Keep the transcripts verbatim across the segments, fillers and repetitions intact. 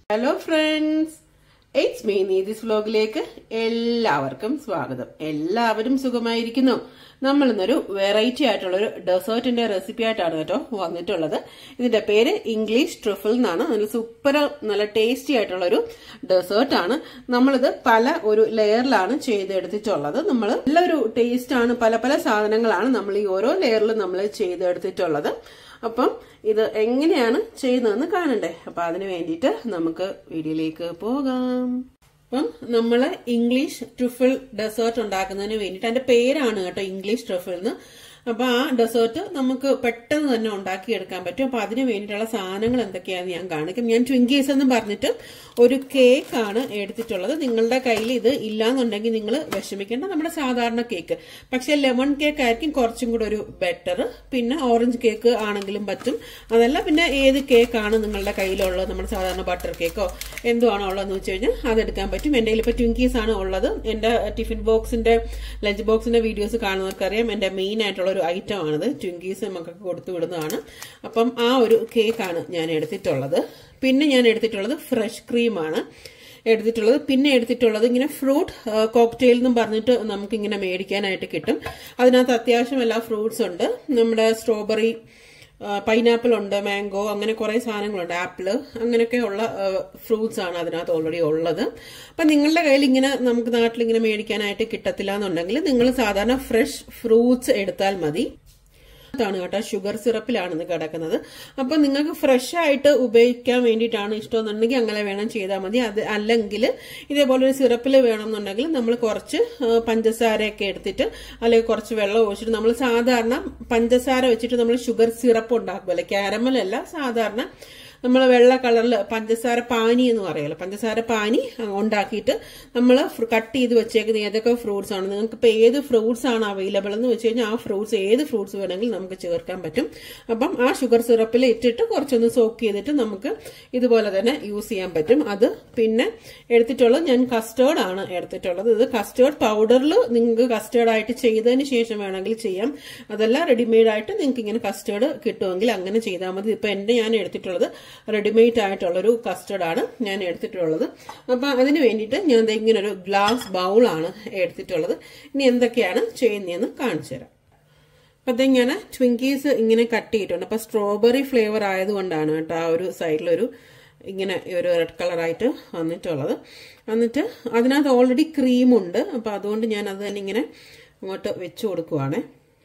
Hello friends, it's me Neethis vlogലേക്ക് എല്ലാവർക്കും സ്വാഗതം. എല്ലാവരും സുഖമായിരിക്കുന്നു. നമ്മൾ ഇന്നൊരു വെറൈറ്റി ആയിട്ടുള്ള ഒരു ഡെസേർട്ടിന്റെ റെസിപ്പി ആയിട്ടാണ് കേട്ടോ വന്നിട്ടുള്ളത്. ഇതിന്റെ പേര് ഇംഗ്ലീഷ് ട്രിഫിൾ എന്നാണ്. നല്ല സൂപ്പർ നല്ല ടേസ്റ്റി ആയിട്ടുള്ള ഒരു ഡെസേർട്ട് ആണ്. നമ്മളിത് പല ഒരു ലെയറിലാണ് ചെയ്തെടുത്തിട്ടുള്ളത്. നമ്മൾ നല്ലൊരു ടേസ്റ്റ് ആണ്. പല പല സാധനങ്ങളാണ് നമ്മൾ ഈ ഓരോ ലെയറിലും നമ്മൾ ചെയ്തെടുത്തിട്ടുള്ളത്. അപ്പം ഇത് എങ്ങനെയാണ് ചെയ്യുന്നതെന്ന് കാണണ്ടേ? അപ്പൊ അതിന് വേണ്ടിയിട്ട് നമുക്ക് വീഡിയോയിലേക്ക് പോകാം. അപ്പം നമ്മള് ഇംഗ്ലീഷ് ട്രിഫിൾ ഡെസേർട്ട് ഉണ്ടാക്കുന്നതിന് വേണ്ടിയിട്ട് അതിന്റെ പേരാണ് കേട്ടോ ഇംഗ്ലീഷ് ട്രിഫിൾ എന്ന്. അപ്പൊ ആ ഡെസേർട്ട് നമുക്ക് പെട്ടെന്ന് തന്നെ ഉണ്ടാക്കിയെടുക്കാൻ പറ്റും. അപ്പൊ അതിന് വേണ്ടിയിട്ടുള്ള സാധനങ്ങൾ എന്തൊക്കെയാണെന്ന് ഞാൻ കാണിക്കും. ഞാൻ ട്വിങ്കീസ് എന്ന് പറഞ്ഞിട്ട് ഒരു കേക്ക് ആണ് എടുത്തിട്ടുള്ളത്. നിങ്ങളുടെ കയ്യിൽ ഇത് ഇല്ലാന്നുണ്ടെങ്കിൽ നിങ്ങൾ വിഷമിക്കേണ്ട, നമ്മുടെ സാധാരണ കേക്ക്. പക്ഷെ ലെമൺ കേക്ക് ആയിരിക്കും കുറച്ചും കൂടെ ഒരു ബെറ്റർ. പിന്നെ ഓറഞ്ച് കേക്ക് ആണെങ്കിലും പറ്റും. അതല്ല പിന്നെ ഏത് കേക്കാണ് നിങ്ങളുടെ കയ്യിലുള്ളത്, നമ്മുടെ സാധാരണ ബട്ടർ കേക്കോ എന്തോ ആണോ ഉള്ളതെന്ന് വെച്ച് കഴിഞ്ഞാൽ അതെടുക്കാൻ പറ്റും. എന്റെ കയ്യിൽ ഇപ്പൊ ട്വിങ്കീസ് ആണ് ഉള്ളത്. എന്റെ ടിഫിൻ ബോക്സിന്റെ ലഞ്ച് ബോക്സിന്റെ വീഡിയോസ് കാണുന്നവർക്കറിയാം എന്റെ മെയിൻ ആയിട്ടുള്ള ഒരു ഐറ്റം ആണിത്. ട്വിങ്കീസ് മക്കൾക്ക് കൊടുത്തു വിടുന്നതാണ്. അപ്പം ആ ഒരു കേക്കാണ് ഞാൻ എടുത്തിട്ടുള്ളത്. പിന്നെ ഞാൻ എടുത്തിട്ടുള്ളത് ഫ്രഷ് ക്രീമാണ് എടുത്തിട്ടുള്ളത്. പിന്നെ എടുത്തിട്ടുള്ളത് ഇങ്ങനെ ഫ്രൂട്ട് കോക്ടെയിൽ എന്നും പറഞ്ഞിട്ട് നമുക്ക് ഇങ്ങനെ മേടിക്കാനായിട്ട് കിട്ടും. അതിനകത്ത് അത്യാവശ്യം എല്ലാ ഫ്രൂട്ട്സ് ഉണ്ട്. നമ്മുടെ സ്ട്രോബെറി, പൈനാപ്പിൾ ഉണ്ട്, മാംഗോ, അങ്ങനെ കുറെ സാധനങ്ങളുണ്ട്, ആപ്പിള്, അങ്ങനെയൊക്കെ ഉള്ള ഫ്രൂട്ട്സ് ആണ് അതിനകത്ത് ഓൾറെഡി ഉള്ളത്. അപ്പൊ നിങ്ങളുടെ കയ്യിൽ ഇങ്ങനെ നമുക്ക് നാട്ടിൽ ഇങ്ങനെ മേടിക്കാനായിട്ട് കിട്ടത്തില്ല എന്നുണ്ടെങ്കിൽ നിങ്ങൾ സാധാരണ ഫ്രഷ് ഫ്രൂട്ട്സ് എടുത്താൽ മതി. ാണ് കേട്ടോ, ഷുഗർ സിറപ്പിലാണ് ഇത് കിടക്കുന്നത്. അപ്പൊ നിങ്ങൾക്ക് ഫ്രഷ് ആയിട്ട് ഉപയോഗിക്കാൻ വേണ്ടിയിട്ടാണ് ഇഷ്ടമെന്നുണ്ടെങ്കിൽ അങ്ങനെ വേണം ചെയ്താൽ മതി. അത് അല്ലെങ്കിൽ ഇതേപോലെ ഒരു സിറപ്പിൽ വേണമെന്നുണ്ടെങ്കിൽ നമ്മൾ കുറച്ച് പഞ്ചസാരയൊക്കെ എടുത്തിട്ട് അല്ലെങ്കിൽ കുറച്ച് വെള്ളം ഒഴിച്ചിട്ട് നമ്മൾ സാധാരണ പഞ്ചസാര വെച്ചിട്ട് നമ്മൾ ഷുഗർ സിറപ്പ് ഉണ്ടാക്കുമല്ലേ, ക്യാരമൽ അല്ല, സാധാരണ നമ്മൾ വെള്ള കളറിൽ പഞ്ചസാര പാനി എന്ന് പറയുമല്ലോ, പഞ്ചസാര പാനി ഉണ്ടാക്കിയിട്ട് നമ്മൾ കട്ട് ചെയ്ത് വെച്ചേക്കുന്ന ഏതൊക്കെ ഫ്രൂട്ട്സ് ആണ്, നിങ്ങൾക്ക് ഇപ്പൊ ഏത് ഫ്രൂട്ട്സ് ആണ് അവൈലബിൾ എന്ന് വെച്ച് കഴിഞ്ഞാൽ ആ ഫ്രൂട്ട്സ് ഏത് ഫ്രൂട്ട്സ് വേണമെങ്കിൽ നമുക്ക് ചേർക്കാൻ പറ്റും. അപ്പം ആ ഷുഗർ സിറപ്പിൽ ഇട്ടിട്ട് കുറച്ചൊന്ന് സോക്ക് ചെയ്തിട്ട് നമുക്ക് ഇതുപോലെ തന്നെ യൂസ് ചെയ്യാൻ പറ്റും. അത് പിന്നെ എടുത്തിട്ടുള്ളത് ഞാൻ കസ്റ്റേർഡ് ആണ് എടുത്തിട്ടുള്ളത്. ഇത് കസ്റ്റേർഡ് പൗഡറിൽ നിങ്ങൾക്ക് കസ്റ്റേർഡ് ആയിട്ട് ചെയ്തതിന് ശേഷം വേണമെങ്കിൽ ചെയ്യാം. അതല്ല റെഡിമെയ്ഡ് ആയിട്ട് നിങ്ങൾക്ക് ഇങ്ങനെ കസ്റ്റേർഡ് കിട്ടുമെങ്കിൽ അങ്ങനെ ചെയ്താൽ മതി. ഇപ്പൊ എന്റെ ഞാൻ എടുത്തിട്ടുള്ളത് റെഡിമെയ്ഡ് ആയിട്ടുള്ളൊരു കസ്റ്റർഡ് ആണ് ഞാൻ എടുത്തിട്ടുള്ളത്. അപ്പൊ അതിന് വേണ്ടിയിട്ട് ഞാൻ ഇങ്ങനെ ഒരു ഗ്ലാസ് ബൗളാണ് എടുത്തിട്ടുള്ളത്. ഇനി എന്തൊക്കെയാണ് ചെയ്യുന്നതെന്ന് കാണിച്ചു തരാം. അപ്പൊ അത് ഞാൻ ട്വിങ്കീസ് ഇങ്ങനെ കട്ട് ചെയ്തിട്ടുണ്ട്. അപ്പൊ സ്ട്രോബെറി ഫ്ലേവർ ആയതുകൊണ്ടാണ് കേട്ടോ ആ ഒരു സൈഡിലൊരു ഇങ്ങനെ ഒരു റെഡ് കളറായിട്ട് വന്നിട്ടുള്ളത്. എന്നിട്ട് അതിനകത്ത് ഓൾറെഡി ക്രീമുണ്ട്. അപ്പൊ അതുകൊണ്ട് ഞാൻ അത് തന്നെ ഇങ്ങനെ അങ്ങോട്ട് വെച്ചു കൊടുക്കുവാണ്.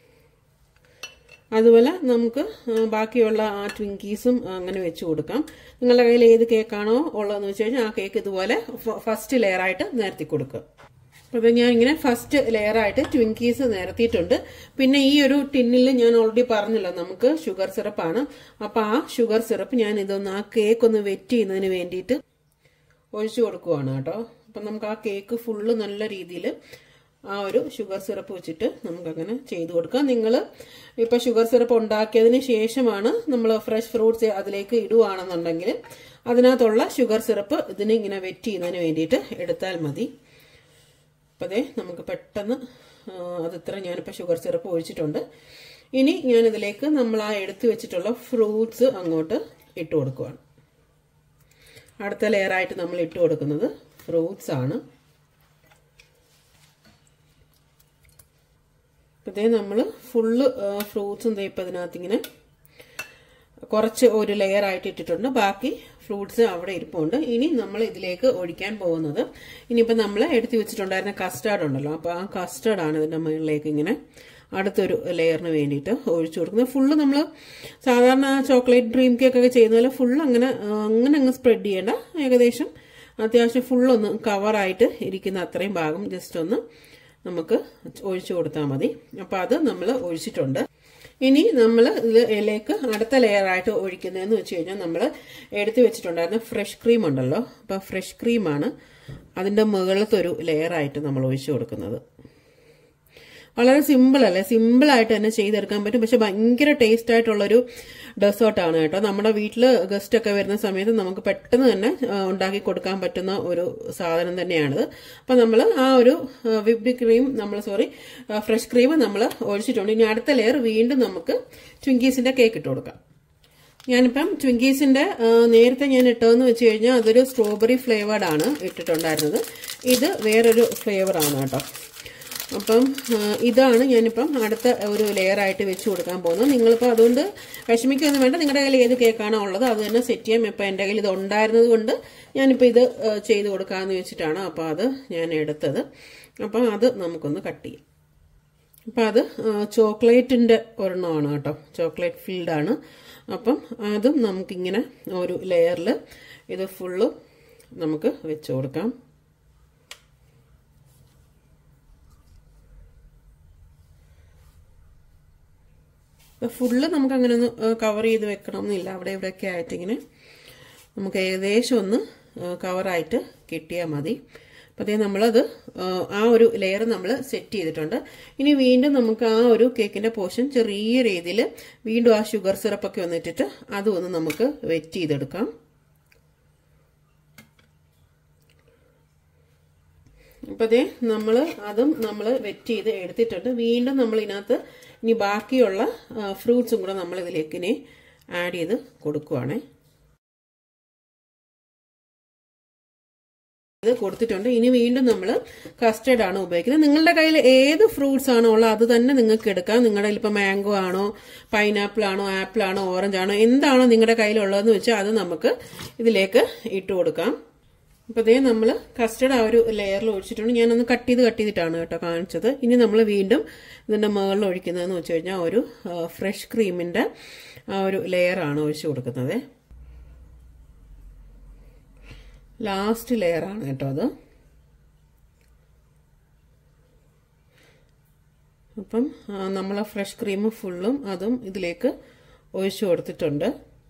അതുപോലെ നമുക്ക് ബാക്കിയുള്ള ആ ട്വിങ്കീസും അങ്ങനെ വെച്ച് കൊടുക്കാം. നിങ്ങളുടെ കയ്യിൽ ഏത് കേക്കാണോ ഉള്ളതെന്ന് വെച്ച് കഴിഞ്ഞാൽ ആ കേക്ക് ഇതുപോലെ ഫസ്റ്റ് ലെയർ ആയിട്ട് നിരത്തി കൊടുക്കുക. അപ്പൊ ഞാൻ ഇങ്ങനെ ഫസ്റ്റ് ലെയർ ആയിട്ട് ട്വിങ്കീസ് നിരത്തിയിട്ടുണ്ട്. പിന്നെ ഈ ഒരു ടിന്നിൽ ഞാൻ ഓൾറെഡി പറഞ്ഞല്ലോ നമുക്ക് ഷുഗർ സിറപ്പാണ്. അപ്പൊ ആ ഷുഗർ സിറപ്പ് ഞാൻ ഇതൊന്ന് ആ കേക്ക് ഒന്ന് വെറ്റ് ചെയ്യുന്നതിന് വേണ്ടിയിട്ട് ഒഴിച്ചു കൊടുക്കുവാണ് കേട്ടോ. അപ്പൊ നമുക്ക് ആ കേക്ക് ഫുള്ള് നല്ല രീതിയിൽ ആ ഒരു ഷുഗർ സിറപ്പ് വെച്ചിട്ട് നമുക്കങ്ങനെ ചെയ്തു കൊടുക്കാം. നിങ്ങൾ ഇപ്പൊ ഷുഗർ സിറപ്പ് ഉണ്ടാക്കിയതിന് ശേഷമാണ് നമ്മൾ ഫ്രഷ് ഫ്രൂട്ട്സ് അതിലേക്ക് ഇടുവാണെന്നുണ്ടെങ്കിൽ അതിനകത്തുള്ള ഷുഗർ സിറപ്പ് ഇതിന് ഇങ്ങനെ വെറ്റ് ചെയ്യുന്നതിന് വേണ്ടിയിട്ട് എടുത്താൽ മതി. അപ്പൊ അതെ നമുക്ക് പെട്ടെന്ന് അത് ഇത്ര ഞാനിപ്പോ ഷുഗർ സിറപ്പ് ഒഴിച്ചിട്ടുണ്ട്. ഇനി ഞാൻ ഇതിലേക്ക് നമ്മൾ ആ എടുത്തു വെച്ചിട്ടുള്ള ഫ്രൂട്ട്സ് അങ്ങോട്ട് ഇട്ട് കൊടുക്കുവാണ്. അടുത്ത ലെയർ ആയിട്ട് നമ്മൾ ഇട്ട് കൊടുക്കുന്നത് ഫ്രൂട്ട്സ് ആണ്. ഇതേ നമ്മൾ ഫുള്ള് ഫ്രൂട്ട്സും ഇപ്പം ഇതിനകത്ത് ഇങ്ങനെ കുറച്ച് ഒരു ലെയർ ആയിട്ട് ഇട്ടിട്ടുണ്ട്. ബാക്കി ഫ്രൂട്ട്സ് അവിടെ ഇരിപ്പുണ്ട്. ഇനി നമ്മൾ ഇതിലേക്ക് ഒഴിക്കാൻ പോകുന്നത് ഇനിയിപ്പോൾ നമ്മൾ എടുത്തു വെച്ചിട്ടുണ്ടായിരുന്ന കസ്റ്റാർഡ് ഉണ്ടല്ലോ, അപ്പോൾ ആ കസ്റ്റാർഡാണ് ഇതിൻ്റെ മുകളിലേക്ക് ഇങ്ങനെ അടുത്തൊരു ലെയറിന് വേണ്ടിയിട്ട് ഒഴിച്ചു കൊടുക്കുന്നത്. ഫുള്ള് നമ്മൾ സാധാരണ ചോക്ലേറ്റ് ഡ്രീം കേക്ക് ഒക്കെ ചെയ്യുന്ന പോലെ ഫുള്ള് അങ്ങനെ അങ്ങനെ അങ്ങ് സ്പ്രെഡ് ചെയ്യേണ്ട. ഏകദേശം അത്യാവശ്യം ഫുള്ളൊന്ന് കവറായിട്ട് ഇരിക്കുന്ന അത്രയും ഭാഗം ജസ്റ്റ് ഒന്ന് നമുക്ക് ഒഴിച്ചു കൊടുത്താൽ മതി. അപ്പൊ അത് നമ്മൾ ഒഴിച്ചിട്ടുണ്ട്. ഇനി നമ്മൾ ഇതിലേക്ക് അടുത്ത ലെയർ ആയിട്ട് ഒഴിക്കുന്നതെന്ന് വെച്ച് കഴിഞ്ഞാൽ നമ്മൾ എടുത്തു വെച്ചിട്ടുണ്ടായിരുന്ന ഫ്രഷ് ക്രീം ഉണ്ടല്ലോ, അപ്പൊ ഫ്രഷ് ക്രീമാണ് അതിന്റെ മുകളിലത്തെ ഒരു ലെയർ ആയിട്ട് നമ്മൾ ഒഴിച്ചു കൊടുക്കുന്നത്. വളരെ സിമ്പിൾ അല്ലേ, സിമ്പിൾ ആയിട്ട് തന്നെ ചെയ്തെടുക്കാൻ പറ്റും. പക്ഷെ ഭയങ്കര ടേസ്റ്റ് ആയിട്ടുള്ളൊരു ഡെസേർട്ടാണ് കേട്ടോ. നമ്മുടെ വീട്ടിൽ ഗസ്റ്റ് ഒക്കെ വരുന്ന സമയത്ത് നമുക്ക് പെട്ടെന്ന് തന്നെ ഉണ്ടാക്കി കൊടുക്കാൻ പറ്റുന്ന ഒരു സാധനം തന്നെയാണിത്. അപ്പൊ നമ്മൾ ആ ഒരു വിപ്ഡ് ക്രീം നമ്മൾ സോറി ഫ്രഷ് ക്രീം നമ്മൾ ഒഴിച്ചിട്ടുണ്ട്. ഇനി അടുത്ത ലെയർ വീണ്ടും നമുക്ക് ട്വിങ്കീസിന്റെ കേക്ക് ഇട്ട് കൊടുക്കാം. ഞാനിപ്പം ട്വിങ്കീസിന്റെ നേരത്തെ ഞാൻ ഇട്ടതെന്ന് വെച്ച് കഴിഞ്ഞാൽ അതൊരു സ്ട്രോബെറി ഫ്ലേവേർഡ് ആണ് ഇട്ടിട്ടുണ്ടായിരുന്നത്. ഇത് വേറൊരു ഫ്ലേവർ ആണ് കേട്ടോ. അപ്പം ഇതാണ് ഞാനിപ്പം അടുത്ത ഒരു ലെയർ ആയിട്ട് വെച്ച് കൊടുക്കാൻ പോകുന്നത്. നിങ്ങളിപ്പോൾ അതുകൊണ്ട് വിഷമിക്കൊന്നും വേണ്ട, നിങ്ങളുടെ കയ്യിൽ ഏത് കേക്കാണോ ഉള്ളത് അത് തന്നെ സെറ്റ് ചെയ്യാം. ഇപ്പം എൻ്റെ കയ്യിൽ ഇത് ഉണ്ടായിരുന്നത് കൊണ്ട് ഞാനിപ്പോൾ ഇത് ചെയ്ത് കൊടുക്കാമെന്ന് വെച്ചിട്ടാണ് അപ്പോൾ അത് ഞാൻ എടുത്തത്. അപ്പം അത് നമുക്കൊന്ന് കട്ട് ചെയ്യാം. അപ്പം അത് ചോക്ലേറ്റിൻ്റെ ഒരെണ്ണമാണ് കേട്ടോ, ചോക്ലേറ്റ് ഫിൽഡാണ്. അപ്പം അതും നമുക്കിങ്ങനെ ഒരു ലെയറിൽ ഇത് ഫുള്ള് നമുക്ക് വെച്ച് കൊടുക്കാം. ഫുള്ള് നമുക്ക് അങ്ങനെ ഒന്ന് കവർ ചെയ്ത് വെക്കണം എന്നില്ല, അവിടെ ഇവിടെയൊക്കെ ആയിട്ട് ഇങ്ങനെ നമുക്ക് ഏകദേശം ഒന്ന് കവറായിട്ട് കിട്ടിയാൽ മതി. അപ്പോൾ അതേ നമ്മളത് ആ ഒരു ലെയർ നമ്മൾ സെറ്റ് ചെയ്തിട്ടുണ്ട്. ഇനി വീണ്ടും നമുക്ക് ആ ഒരു കേക്കിന്റെ പോർഷൻ ചെറിയ രീതിയിൽ വീണ്ടും ആ ഷുഗർ സിറപ്പൊക്കെ വന്നിട്ടിട്ട് അതും ഒന്ന് നമുക്ക് വെറ്റ് ചെയ്തെടുക്കാം. അപ്പോൾ അതേ നമ്മൾ അതും നമ്മൾ വെറ്റ് ചെയ്ത് എടുത്തിട്ടുണ്ട്. വീണ്ടും നമ്മൾ ഇതിനകത്ത് ഇനി ബാക്കിയുള്ള ഫ്രൂട്ട്സും കൂടെ നമ്മൾ ഇതിലേക്ക് ഇനി ആഡ് ചെയ്ത് കൊടുക്കുവാണേ. ഇത് കൊടുത്തിട്ടുണ്ട്. ഇനി വീണ്ടും നമ്മൾ കസ്റ്റർഡ് ആണ് ഉപയോഗിക്കുന്നത്. നിങ്ങളുടെ കയ്യിൽ ഏത് ഫ്രൂട്ട്സ് ആണോ ഉള്ളത് അത് തന്നെ നിങ്ങൾക്ക് എടുക്കാം. നിങ്ങളുടെ കയ്യിൽ ഇപ്പോൾ മാംഗോ ആണോ, പൈനാപ്പിൾ ആണോ, ആപ്പിൾ ആണോ, ഓറഞ്ച് ആണോ, എന്താണോ നിങ്ങളുടെ കയ്യിലുള്ളതെന്ന് വെച്ചാൽ അത് നമുക്ക് ഇതിലേക്ക് ഇട്ട് കൊടുക്കാം. അപ്പോൾ അതേ നമ്മൾ കസ്റ്റർഡ് ആ ഒരു ലെയറിൽ ഒഴിച്ചിട്ടുണ്ട്. ഞാനൊന്ന് കട്ട് ചെയ്ത് കട്ട് ചെയ്തിട്ടാണ് കേട്ടോ കാണിച്ചത്. ഇനി നമ്മൾ വീണ്ടും ഇതിൻ്റെ മുകളിൽ ഒഴിക്കുന്നതെന്ന് വെച്ച് കഴിഞ്ഞാൽ ഒരു ഫ്രഷ് ക്രീമിൻ്റെ ആ ഒരു ലെയറാണ് ഒഴിച്ചു കൊടുക്കുന്നത്. ലാസ്റ്റ് ലെയറാണ് കേട്ടോ അത്. അപ്പം നമ്മൾ ഫ്രഷ് ക്രീം ഫുള്ളും അതും ഇതിലേക്ക് ഒഴിച്ചു കൊടുത്തിട്ടുണ്ട്.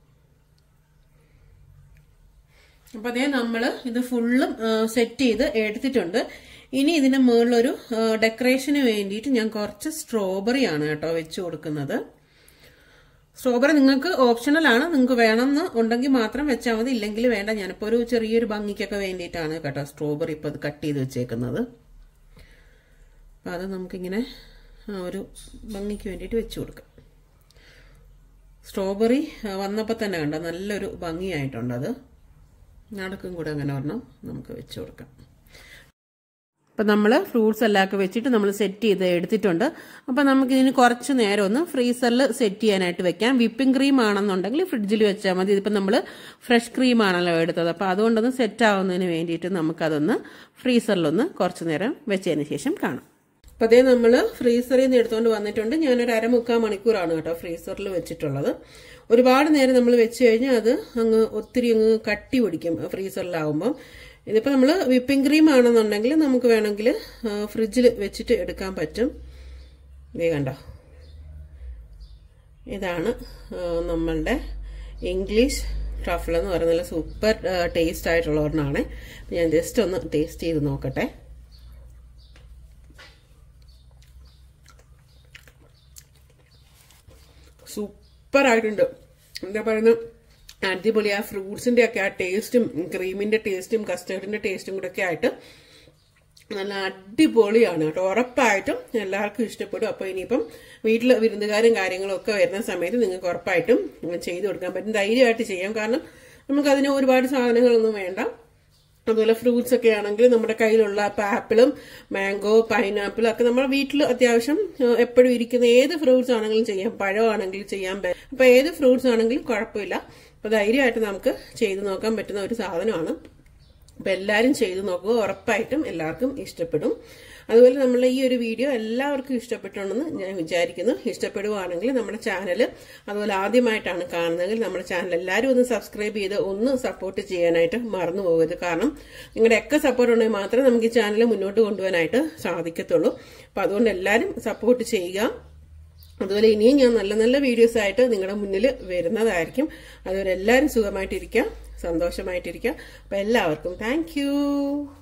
അപ്പം അതേ നമ്മൾ ഇത് ഫുള്ളും സെറ്റ് ചെയ്ത് എടുത്തിട്ടുണ്ട്. ഇനി ഇതിന്റെ മുകളിലൊരു ഡെക്കറേഷന് വേണ്ടിയിട്ട് ഞാൻ കുറച്ച് സ്ട്രോബെറി ആണ് കേട്ടോ വെച്ച് കൊടുക്കുന്നത്. സ്ട്രോബെറി നിങ്ങൾക്ക് ഓപ്ഷണൽ ആണ്, നിങ്ങൾക്ക് വേണമെന്ന് ഉണ്ടെങ്കിൽ മാത്രം വെച്ചാൽ മതി, ഇല്ലെങ്കിൽ വേണ്ട. ഞാനിപ്പോൾ ഒരു ചെറിയൊരു ഭംഗിക്കൊക്കെ വേണ്ടിയിട്ടാണ് കേട്ടോ സ്ട്രോബെറി ഇപ്പോൾ കട്ട് ചെയ്ത് വെച്ചേക്കുന്നത്. അപ്പം അത് നമുക്കിങ്ങനെ ഒരു ഭംഗിക്ക് വേണ്ടിയിട്ട് വെച്ച് കൊടുക്കാം. സ്ട്രോബെറി വന്നപ്പോൾ തന്നെ കണ്ടോ നല്ലൊരു ഭംഗിയായിട്ടുണ്ട്. അത് നടക്കും കൂടെ അങ്ങനെ ഒരെണ്ണം നമുക്ക് വെച്ച് കൊടുക്കാം. അപ്പം നമ്മൾ ഫ്രൂട്ട്സ് എല്ലാം ഒക്കെ വെച്ചിട്ട് നമ്മൾ സെറ്റ് ചെയ്ത് എടുത്തിട്ടുണ്ട്. അപ്പം നമുക്കിതിന് കുറച്ച് നേരം ഒന്ന് ഫ്രീസറിൽ സെറ്റ് ചെയ്യാനായിട്ട് വെക്കാം. വിപ്പിംഗ് ക്രീം ആണെന്നുണ്ടെങ്കിൽ ഫ്രിഡ്ജിൽ വെച്ചാൽ മതി. ഇതിപ്പോൾ നമ്മൾ ഫ്രഷ് ക്രീം ആണല്ലോ എടുത്തത്, അപ്പോൾ അതുകൊണ്ടൊന്ന് സെറ്റ് ആവുന്നതിന് വേണ്ടിയിട്ട് നമുക്കതൊന്ന് ഫ്രീസറിലൊന്ന് കുറച്ച് നേരം വെച്ചതിന് ശേഷം കാണാം. അപ്പം അതേ നമ്മൾ ഫ്രീസറിൽ നിന്ന് എടുത്തുകൊണ്ട് വന്നിട്ടുണ്ട്. ഞാനൊരു അരമുക്കാൽ മണിക്കൂറാണ് കേട്ടോ ഫ്രീസറിൽ വെച്ചിട്ടുള്ളത്. ഒരുപാട് നേരം നമ്മൾ വെച്ച് കഴിഞ്ഞാൽ അത് അങ്ങ് ഒത്തിരി അങ്ങ് കട്ടി പിടിക്കും ഫ്രീസറിലാവുമ്പം. ഇതിപ്പോൾ നമ്മൾ വിപ്പിംഗ് ക്രീം ആണെന്നുണ്ടെങ്കിൽ നമുക്ക് വേണമെങ്കിൽ ഫ്രിഡ്ജിൽ വെച്ചിട്ട് എടുക്കാൻ പറ്റും. ഇതേ കണ്ടോ, ഇതാണ് നമ്മളുടെ ഇംഗ്ലീഷ് ട്രഫിൾ എന്ന് പറയുന്നത്. നല്ല സൂപ്പർ ടേസ്റ്റ് ആയിട്ടുള്ള ഒരെണ്ണമാണ്. ഞാൻ ജസ്റ്റ് ഒന്ന് ടേസ്റ്റ് ചെയ്ത് നോക്കട്ടെ. സൂപ്പർ ആയിട്ടുണ്ട്. എന്താ പറയുന്നത്, അടിപൊളി. ആ ഫ്രൂട്ട്സിന്റെ ഒക്കെ ആ ടേസ്റ്റും ക്രീമിന്റെ ടേസ്റ്റും കസ്റ്റേർഡിന്റെ ടേസ്റ്റും കൂടെ ഒക്കെ ആയിട്ട് നല്ല അടിപൊളിയാണ് കേട്ടോ. ഉറപ്പായിട്ടും എല്ലാവർക്കും ഇഷ്ടപ്പെടും. അപ്പോൾ ഇനിയിപ്പം വീട്ടിൽ വിരുന്നുകാരും കാര്യങ്ങളും ഒക്കെ വരുന്ന സമയത്ത് നിങ്ങൾക്ക് ഉറപ്പായിട്ടും ചെയ്ത് കൊടുക്കാൻ പറ്റും. ധൈര്യമായിട്ട് ചെയ്യാം. കാരണം നമുക്കതിന് ഒരുപാട് സാധനങ്ങളൊന്നും വേണ്ട. അതുപോലെ ഫ്രൂട്ട്സ് ഒക്കെ ആണെങ്കിൽ നമ്മുടെ കയ്യിലുള്ള ഇപ്പം ആപ്പിളും മാംഗോ പൈനാപ്പിളും ഒക്കെ നമ്മുടെ വീട്ടിൽ അത്യാവശ്യം എപ്പോഴും ഇരിക്കുന്ന ഏത് ഫ്രൂട്ട്സ് ആണെങ്കിലും ചെയ്യാം. പഴമാണെങ്കിലും ചെയ്യാം. അപ്പൊ ഏത് ഫ്രൂട്ട്സ് ആണെങ്കിലും കുഴപ്പമില്ല. അപ്പൊ ധൈര്യമായിട്ട് നമുക്ക് ചെയ്തു നോക്കാൻ പറ്റുന്ന ഒരു സാധനമാണ്. അപ്പൊ എല്ലാവരും ചെയ്തു നോക്കുക, ഉറപ്പായിട്ടും എല്ലാവർക്കും ഇഷ്ടപ്പെടും. അതുപോലെ നമ്മൾ ഈ ഒരു വീഡിയോ എല്ലാവർക്കും ഇഷ്ടപ്പെട്ടുണ്ടെന്ന് ഞാൻ വിചാരിക്കുന്നു. ഇഷ്ടപ്പെടുവാണെങ്കിൽ നമ്മുടെ ചാനൽ, അതുപോലെ ആദ്യമായിട്ടാണ് കാണുന്നതെങ്കിൽ നമ്മുടെ ചാനൽ എല്ലാവരും ഒന്ന് സബ്സ്ക്രൈബ് ചെയ്ത് ഒന്ന് സപ്പോർട്ട് ചെയ്യാനായിട്ട് മറന്നു പോകരുത്. കാരണം നിങ്ങളുടെയൊക്കെ സപ്പോർട്ട് ഉണ്ടെങ്കിൽ മാത്രമേ നമുക്ക് ഈ ചാനൽ മുന്നോട്ട് കൊണ്ടുപോകാനായിട്ട് സാധിക്കത്തുള്ളൂ. അപ്പൊ അതുകൊണ്ട് എല്ലാവരും സപ്പോർട്ട് ചെയ്യുക. അതുപോലെ ഇനിയും ഞാൻ നല്ല നല്ല വീഡിയോസ് ആയിട്ട് നിങ്ങളുടെ മുന്നിൽ വരുന്നതായിരിക്കും. അതുപോലെ എല്ലാവരും സുഖമായിട്ടിരിക്കുക, സന്തോഷമായിട്ടിരിക്കുക. അപ്പൊ എല്ലാവർക്കും താങ്ക് യു.